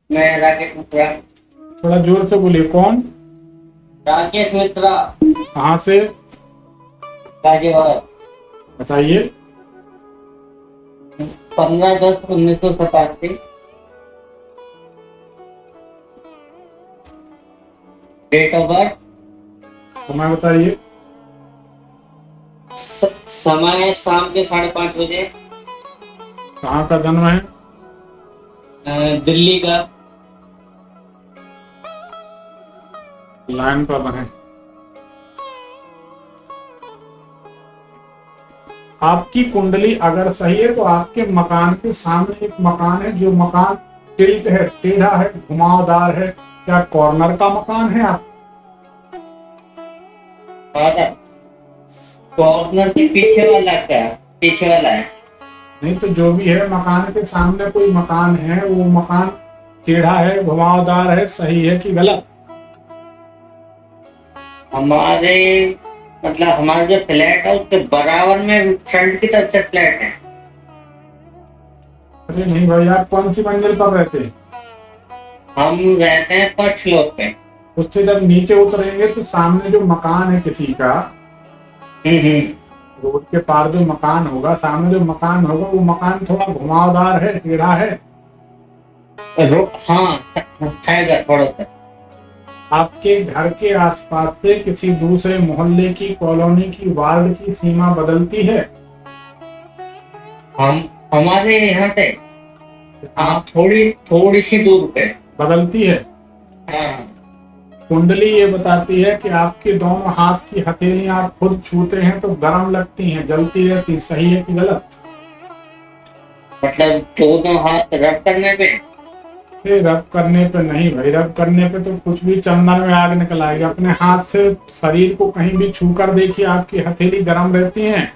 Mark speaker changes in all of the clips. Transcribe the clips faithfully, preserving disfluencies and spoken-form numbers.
Speaker 1: मैं राकेश मिश्रा।
Speaker 2: थोड़ा जोर से बोलिए। कौन?
Speaker 1: राकेश मिश्रा।
Speaker 2: कहाँ से?
Speaker 1: गाजियाबाद।
Speaker 2: बताइए।
Speaker 1: पंद्रह दस उन्नीस सौ सतासी। Date of birth.
Speaker 2: समय बताइए।
Speaker 1: समय शाम के साढ़े पाँच बजे।
Speaker 2: कहाँ का जन्म है?
Speaker 1: अ, दिल्ली का।
Speaker 2: लाइन पर बने। आपकी कुंडली अगर सही है तो आपके मकान के सामने एक मकान है, जो मकान टिल्ट है, टेढ़ा है, घुमावदार है। क्या कॉर्नर का मकान है आप?
Speaker 1: कॉर्नर के पीछे वाला क्या? पीछे वाला है।
Speaker 2: नहीं तो जो भी है, मकान के सामने कोई मकान है, वो मकान टेढ़ा है, घुमावदार है, सही है कि गलत?
Speaker 1: हमारे मतलब हमारा जो फ्लैट है उसके बराबर में फ्रंट की तरफ से फ्लैट है।
Speaker 2: अरे नहीं भाई, आप कौन सी मंजिल पर रहते हैं?
Speaker 1: हम रहते हैं फर्स्ट फ्लोर पे।
Speaker 2: उससे जब नीचे उतरेंगे तो सामने जो मकान है किसी का,
Speaker 1: हम्म हम्म।
Speaker 2: रोड के पार जो मकान होगा, सामने जो मकान होगा, वो मकान थोड़ा घुमावदार है, टेढ़ा है।
Speaker 1: रो- हाँ है थोड़ा सा।
Speaker 2: आपके घर के आसपास से किसी दूसरे मोहल्ले की, कॉलोनी की, वार्ड की सीमा बदलती है?
Speaker 1: हम हमारे यहाँ से हाँ थोड़ी थोड़ी सी दूर पे।
Speaker 2: बदलती है।
Speaker 1: हाँ।
Speaker 2: कुंडली ये बताती है कि आपके दोनों हाथ की हथेलियां आप खुद छूते हैं तो गर्म लगती हैं, जलती रहती। सही है कि गलत?
Speaker 1: मतलब दोनों हाथ रब करने पे।
Speaker 2: ये रब करने पे नहीं भाई, रब करने पे तो कुछ भी चंदन में आग निकल आएगी। अपने हाथ से शरीर को कहीं भी छू कर देखिए, आपकी हथेली गर्म रहती हैं।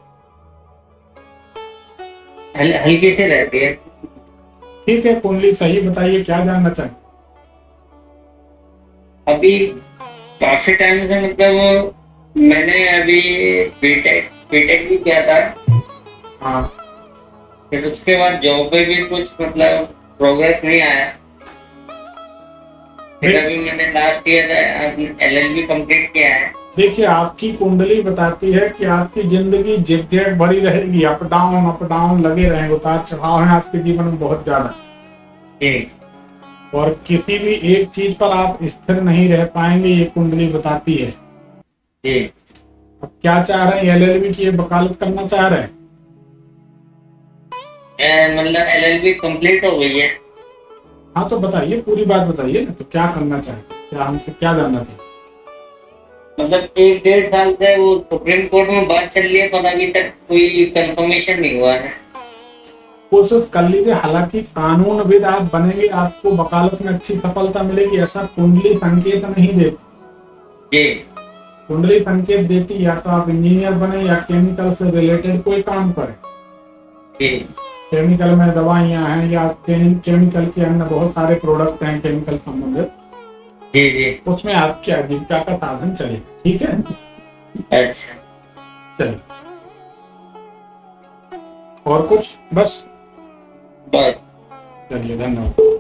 Speaker 1: हल, हल्की से रहती है।
Speaker 2: ठीक है, कुंडली सही बताइए, क्या जानना चाहते?
Speaker 1: अभी काफी टाइम से मतलब मैंने अभी बीटेक बीटेक भी किया था।
Speaker 2: हाँ।
Speaker 1: फिर उसके बाद जॉब पे भी कुछ मतलब प्रोग्रेस नहीं आया। फिर अभी मैंने लास्ट ईयर एलएलबी कंप्लीट किया है।
Speaker 2: देखिए, आपकी कुंडली बताती है कि आपकी जिंदगी जिगजैग भरी रहेगी, अप डाउन अप डाउन लगे रहेंगे, उतार चढ़ाव है आपके जीवन में बहुत ज्यादा। और किसी भी एक चीज पर आप स्थिर नहीं रह पाएंगे, ये कुंडली बताती है।
Speaker 1: जी।
Speaker 2: अब क्या चाह रहे हैं? एलएलबी की वकालत करना चाह रहे हैं?
Speaker 1: मतलब एलएलबी कंप्लीट हो गई है।
Speaker 2: हाँ तो बताइए, पूरी बात बताइए ना, तो क्या करना चाहते हैं, क्या हमसे क्या जानना चाहिए?
Speaker 1: मतलब एक डेढ़ साल से वो सुप्रीम कोर्ट में बात चल रही है, पर अभी तक कोई कंफर्मेशन नहीं हुआ है।
Speaker 2: कोशिश कर लीजिए, हालांकि कानूनविद आप बनेंगे, आपको वकालत में अच्छी सफलता मिलेगी, ऐसा कुंडली संकेत नहीं देती।
Speaker 1: जी।
Speaker 2: कुंडली संकेत देती या तो आप इंजीनियर बने या केमिकल से रिलेटेड कोई काम करें।
Speaker 1: जी।
Speaker 2: केमिकल में दवाइयां हैं या केमिकल के अन्य बहुत सारे प्रोडक्ट हैं केमिकल संबंधित।
Speaker 1: जी जी।
Speaker 2: उसमें आपकी आजीविका का साधन चले। ठीक है।
Speaker 1: अच्छा।
Speaker 2: चलिए, और कुछ? बस।
Speaker 1: बस।
Speaker 2: चलिए, धन्यवाद।